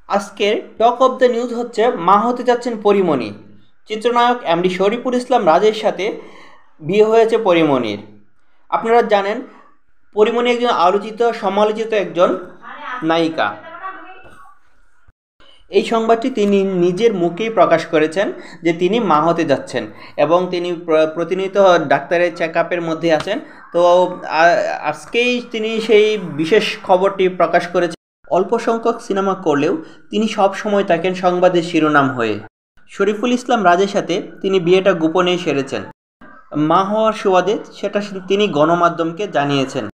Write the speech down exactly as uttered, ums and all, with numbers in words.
আজকের talk of the news হচ্ছে মা হতে যাচ্ছেন পরিমণি। চিত্রনায়ক এমডি শরীফুল ইসলাম রাজের সাথে বিয়ে হয়েছে পরিমণির। আপনারা জানেন পরিমণি একজন আলোচিত সমালোচিত একজন নায়িকা। এই সংবাদটি তিনি নিজের মুখেই প্রকাশ করেছেন যে তিনি মা হতে যাচ্ছেন এবং তিনি প্রতিনিয়ত ডাক্তারের চেক আপের মধ্যে আছেন। তো আজকেই তিনি সেই বিশেষ খবরটি প্রকাশ করেছেন। অল্প সংখ্যক সিনেমা করলেও তিনি সব সময় থাকেন সংবাদের শিরোনাম হয়ে। শরীফুল ইসলাম রাজের সাথে তিনি বিয়েটা গোপনেই সেরেছেন। মা হওয়ার সুবাদে সেটা তিনি গণমাধ্যমকে জানিয়েছেন।